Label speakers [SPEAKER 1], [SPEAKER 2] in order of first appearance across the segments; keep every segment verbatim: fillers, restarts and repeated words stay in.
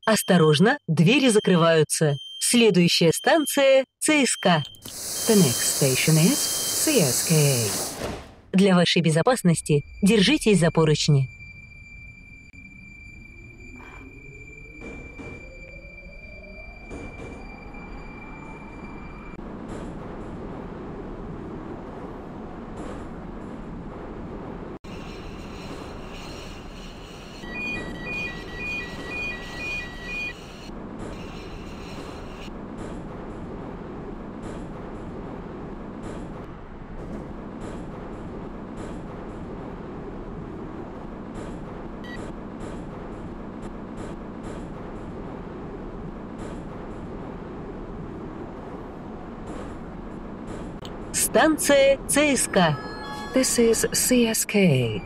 [SPEAKER 1] Осторожно, двери закрываются. Следующая станция – ЦСКА.
[SPEAKER 2] The next station is си эс кей эй.
[SPEAKER 1] Для вашей безопасности держитесь за поручни. Станция ЦСКА.
[SPEAKER 2] This is си эс кей эй.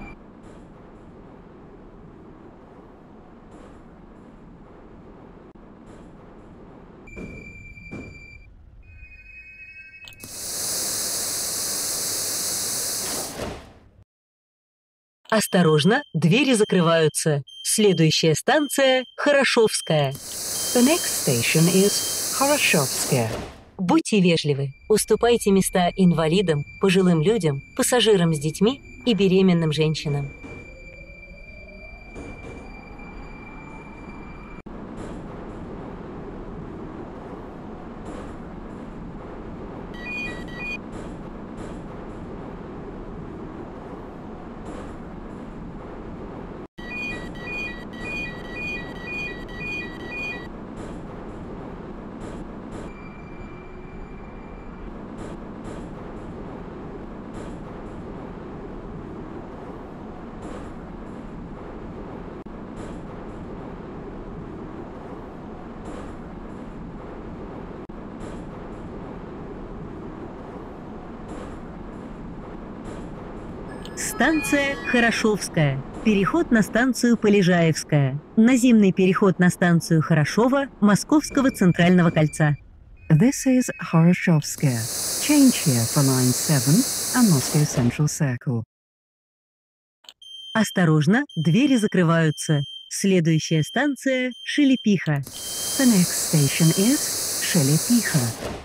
[SPEAKER 1] Осторожно, двери закрываются. Следующая станция – Хорошовская.
[SPEAKER 2] The next station is Хорошовская.
[SPEAKER 1] Будьте вежливы, уступайте места инвалидам, пожилым людям, пассажирам с детьми и беременным женщинам. Станция Хорошовская. Переход на станцию Полежаевская. Наземный переход на станцию Хорошова Московского центрального кольца.
[SPEAKER 2] This is Хорошовская. Change here for line seven and Moscow Central Circle.
[SPEAKER 1] Осторожно, двери закрываются. Следующая станция – Шелепиха.
[SPEAKER 2] The next station is Шелепиха.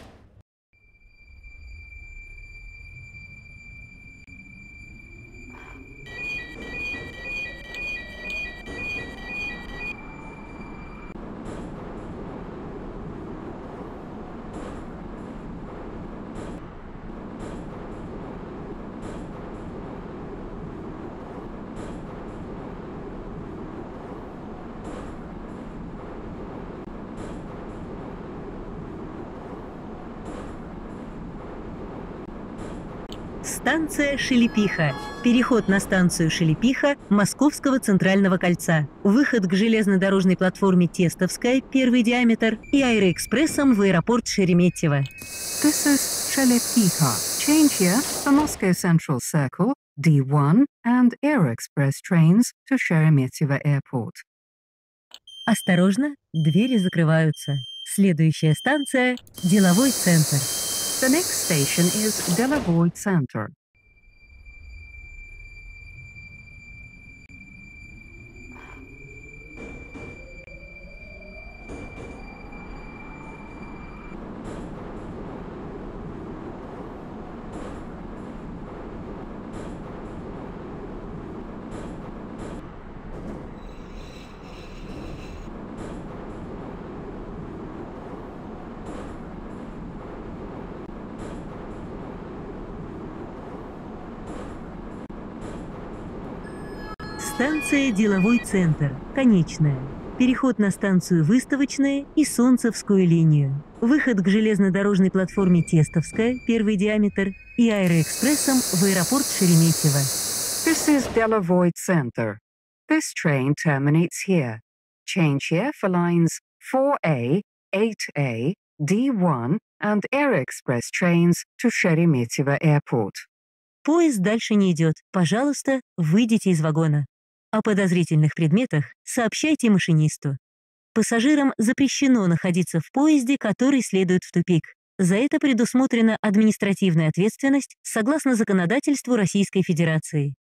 [SPEAKER 1] Станция Шелепиха. Переход на станцию Шелепиха Московского центрального кольца. Выход к железнодорожной платформе Тестовская, первый диаметр, и аэроэкспрессом в аэропорт Шереметьево.
[SPEAKER 2] This is Шелепиха. Change here for Moscow Central Circle, ди one, and Aeroexpress trains to Sheremetyevo Airport.
[SPEAKER 1] Осторожно, двери закрываются. Следующая станция – Деловой центр.
[SPEAKER 2] The next station is Деловой Center.
[SPEAKER 1] Станция Деловой центр. Конечная. Переход на станцию Выставочная и Солнцевскую линию. Выход к железнодорожной платформе Тестовская, первый диаметр, и аэроэкспрессом в аэропорт Шереметьево.
[SPEAKER 2] This is Деловой Center. This train terminates here. Change here for lines four A, eight A, ди one, and Aeroexpress trains to Sheremetyevo Airport.
[SPEAKER 1] Поезд дальше не идет. Пожалуйста, выйдите из вагона. О подозрительных предметах сообщайте машинисту. Пассажирам запрещено находиться в поезде, который следует в тупик. За это предусмотрена административная ответственность согласно законодательству Российской Федерации.